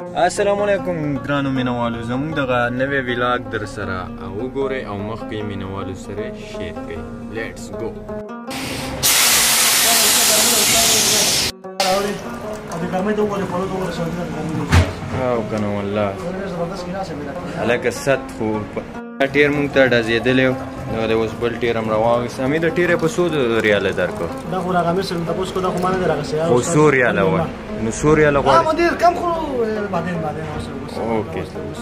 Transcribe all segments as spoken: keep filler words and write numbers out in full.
السلام علیکم ګرانو مینوالو، زموږ دغه نوی ولاګ در سره وګورئ او مخکې مینوالو سره شیر کړئ. لیټس گو. او کنه والله هلکه ست خو ټیر مونږ ته ډزېدلی و، د اوس بل ټیر هم راواخېست. همې د ټیر یې په څو ریاله درکړو؟ خو څو ریاله وه؟ نو څو ریاله غواړې؟ اوکې.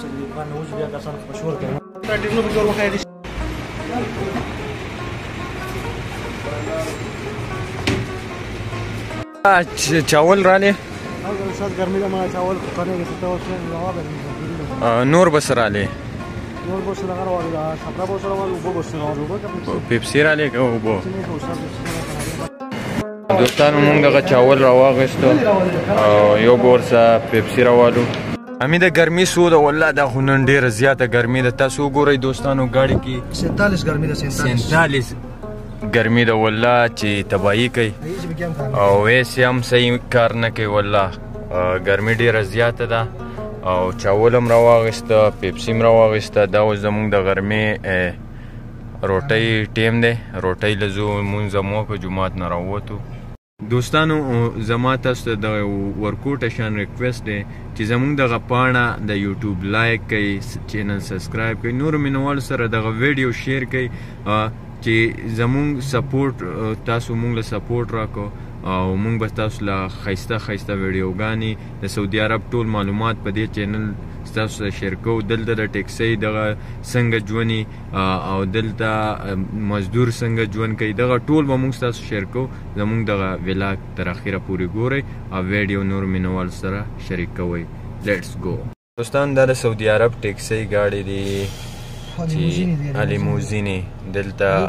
چاول رالی؟ نور بس رالی؟ پیپسی رالی که اوبو؟ دوستانو مونږ دغه چاول راواخېستو او یو ګورسه پیپسي راوالو. همې د ګرمي څو ده؟ والله دا خو نن ډېره زیاته ګرمي ده. تاسو وګورئ دوستانو ګاډي کې سینتالیس ګرمي ده. سینتالیس ګرمي ده والله چې تباهي کوي او ویسې هم صحیح کار نه کوي. والله ګرمي ډېره زیاته ده او چاول هم راواخېسته، پیپسي هم راواخېسته. دا اوس زموږ د غرمې روټۍ ټیم دی. روټۍ له ځو مونځ هم وکړو، جومات نه راووتو. دوستانو زما تاسو ته د ورکوټه شان ریکویسټ دی چې زموږ دغه پاڼه د یوټیوب لایک کوئ، چینل سبسکرایب کوئ، نورو مینوالو سره دغه ویډیو شیر کوئ چې زموږ سپورټ تاسو مونږ له سپورټ راکړو او مونږ به تاسو له ښایسته ښایسته ویډیوګانې د سعودي عرب ټول معلومات په دې چینل ستاسو سره شیر کوو. دلته د ټیکسۍ دغه څنګه ژوندي او دلته مزدور څنګه ژوند کوي، دغه ټول به مونږ ستاسو شیر کوو. زمونږ دغه ولاګ تر اخره پورې ګورئ او ویډیو نور مینوالو سره شریک کوئ. لیټس ګو. دوستان دا د سعودي عرب ټیکسۍ ګاډي دي چې لیموزینې دلته او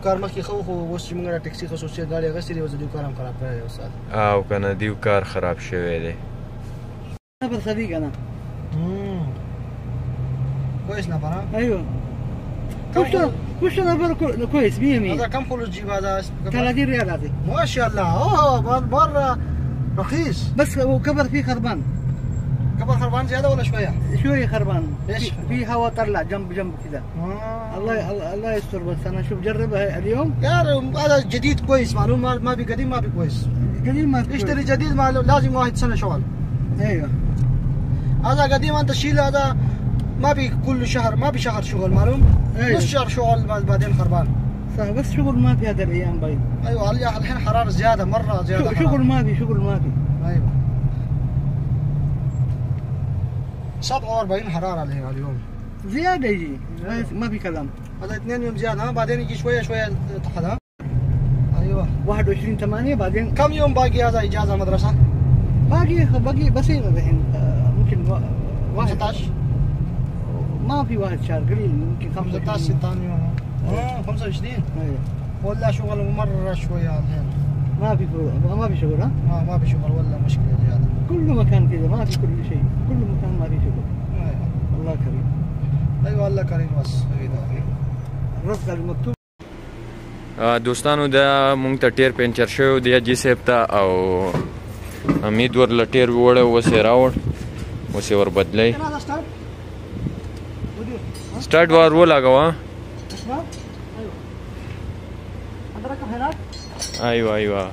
که نه دیو کار خراب شوی دی. كويس نفر ها؟ ايوه. وش وش نفر كويس مية مية. هذا كم كيلو تجيب هذا؟ ثلاثين ريال هذه. ما شاء الله. اوه مره رخيص. بس هو كبر فيه خربان. كبر خربان زياده ولا شويه؟ شويه خربان. ايش؟ في هواء طلع جنب جنب كذا. آه. الله الله يستر. بس انا اشوف جربها اليوم. يا هذا جديد كويس معلوم، ما في قديم ما في كويس. قديم ما في. اشتري جديد ما لازم واحد سنه شغل. ايوه. هذا قديم انت شيل هذا ما بي كل شهر، ما بي شهر شغل معلوم. أيوة. نص شهر شغل بعدين خربان. صح بس شغل ما في هذه الايام باين. ايوه الحين حراره زياده مره زياده. شغل ما في شغل ما في. ايوه سبعة وأربعين حراره اليوم زياده يجي. ما في كلام. هذا اثنين يوم زياده ها، بعدين يجي شويه شويه تحت ها. ايوه واحد وعشرين ثمانية بعدين. كم يوم باقي هذا اجازه المدرسه؟ باقي باقي بسيطه الحين ممكن واحد ستاشر. ما في واحد شهر قليل، يمكن خمسة ستاشر ستة يوم. اه خمسة وعشرين. ايوه ولا شغل مره شويه الحين. ما في ما في شغل ها؟ اه ما في شغل ولا مشكله زياده. كل مكان كذا ما في كل شيء، كل مكان ما في شغل. ايوه الله كريم. ايوه الله كريم بس. الرزق المكتوب. دوستانو دا مونږ ته ټیر پنچر شوی دی جی صاحب ته او امید ورله ټیر وړی اوس یې راوړ، اوس یې ور بدلی. سټارټ وار ولګوه. ايوه ايوه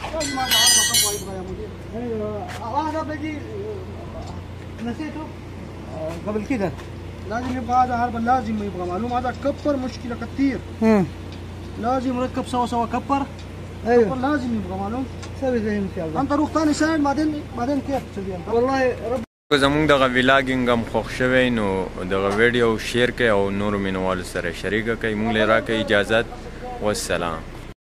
هذا بيجي نسيته قبل كده. لازم يبقى هذا هربا، لازم يبقى معلوم. هذا كبر مشكله كثير. لازم مركب سوا سوا كبر. ايوه كبر لازم يبقى معلوم. سوي زي ان شاء الله. انت روح ثاني سنه بعدين بعدين كيف تسوي انت؟ والله رب. زموږ دغه ولاګینګ هم خوښ شوی نو دغه ویډیو شیر کړئ او نورو مینوالو سره شریکه کړئ. مونږ له راکړئ اجازت. والسلام.